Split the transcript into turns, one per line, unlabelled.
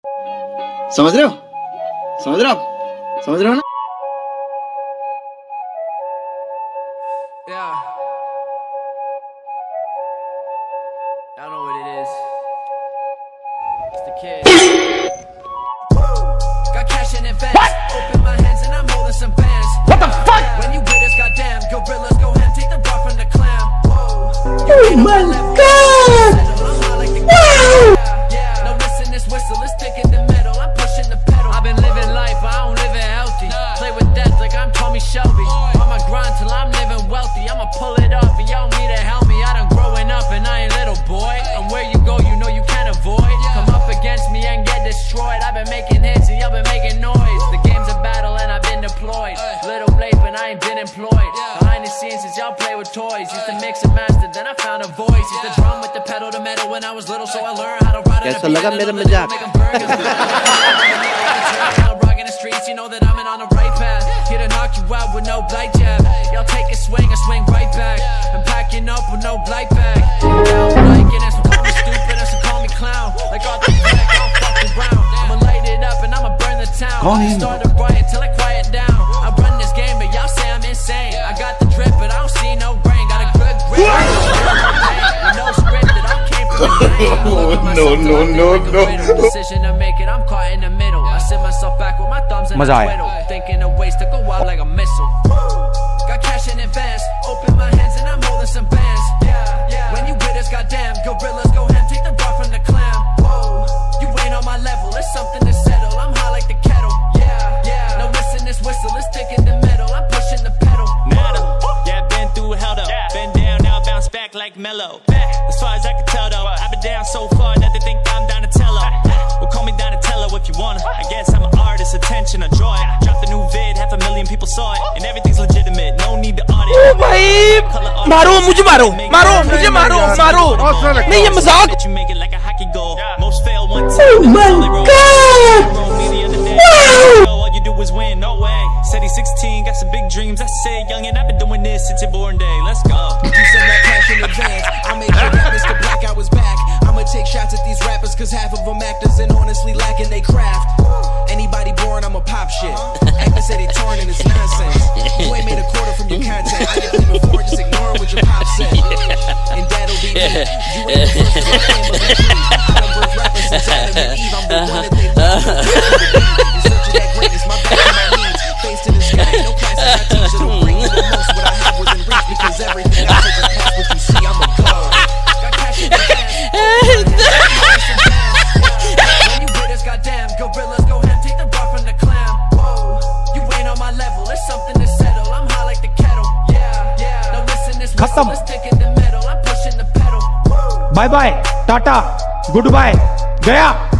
समझ रहे हो? समझ रहे हो? समझ रहे हो ना?
Yeah. I know what it is. It's the kid. Got cash in advance. Open my hands and I'm holding some bands.
What the fuck?
When you with us, goddamn, gorillas go ahead and take the bar from the clam. Whoa.
Oh my god! Wow!
Yeah. Now listen, this whistle is thick in the middle. I'm pushing the pedal. I've been living life, I don't live it healthy. Play with death like I'm Tommy Shelby. On my grind till I'm living wealthy. I'ma pull it off and y'all need to help me. I done growing up and I ain't little boy. And where you go, you know you can't avoid. Come up against me and get destroyed. I've been making hits and y'all been making noise. The game's a battle and I've been deployed. Little Blake and I ain't been employed. Behind the scenes since y'all play with toys. Used to mix and master, then I found a voice. Used to drum with the pedal to metal when I was little, so I learned how to ride it.
कैसा लगा मेरा मजाक?
Rocking the streets, you know that I'm on the right path. Here to knock you out with no blight jab. Y'all take a swing, I swing right back. I'm packing up with no blight bag. Like it, and some call me stupid, and some call me clown. Like all the black, I don't fuck around. I'ma light it up and I'ma burn the town. Start a riot till I quiet down. I run this game, but y'all say I'm insane. I got the drip, but I don't see no brain. Got a good grip, with no script that all came from the brain.
No.
Decision to make it, I'm caught in the middle. I sit myself back with my thumbs in the twiddle, thinking of ways to go out like a missile. Got cash in advance, open my hands and I'm holding some bands. Yeah. When you with us, goddamn, gorillas go ahead and take the bar from the clam. Whoa, you ain't on my level, it's something to settle. I'm high like the kettle. Yeah. Now listen, this whistle is thick in the middle. I'm pushing the pedal.
Nada, yeah, been through hell though. Been down, now bounce back like mellow. As far as I can tell though, I've been down so far that they think I'm Donatello. Well, call me Donatello if you wanna. I guess I'm an artist, attention, I draw it. Dropped a new vid, 500,000 people saw it, and everything's legitimate. No need to audit.
ओ भाई मारो मुझे मारो मारो मुझे मारो मारो नहीं ये मजाक
You make it like a hockey goal. Most fail one
Oh
time.
my god! Wow!
All you do is win, no way. Said he's 16, got some big dreams. I said, youngin', I've been doing this since your born day. Let's go.
You send that cash in advance. I made sure that Mr. Black I was back. I'ma take shots at these rappers, cause half of them actors and honestly lacking they craft. Anybody born, I'ma pop shit. Actors say they torn and it's nonsense. You ain't made a quarter from your content. I get even forward, just ignoring what your pop said. And that'll be me. You ain't the first of my family tree. I done birthed rappers since Adam and Eve. I'm the one that they love. In search of that greatness, my back and my knees. Face to the sky, no classes I teach. It'll bring you the most. What I have within reach, because everything I take is past what you see. I'm a god. Got cash in the bank. When you with us, goddamn, gorillas go ahead and take the bar from the clam. Whoa, you ain't on my level, it's something to settle. I'm high like the kettle. Yeah. Now listen, this whistle is thick in the middle. I'm pushing the pedal.
Bye bye tata goodbye गया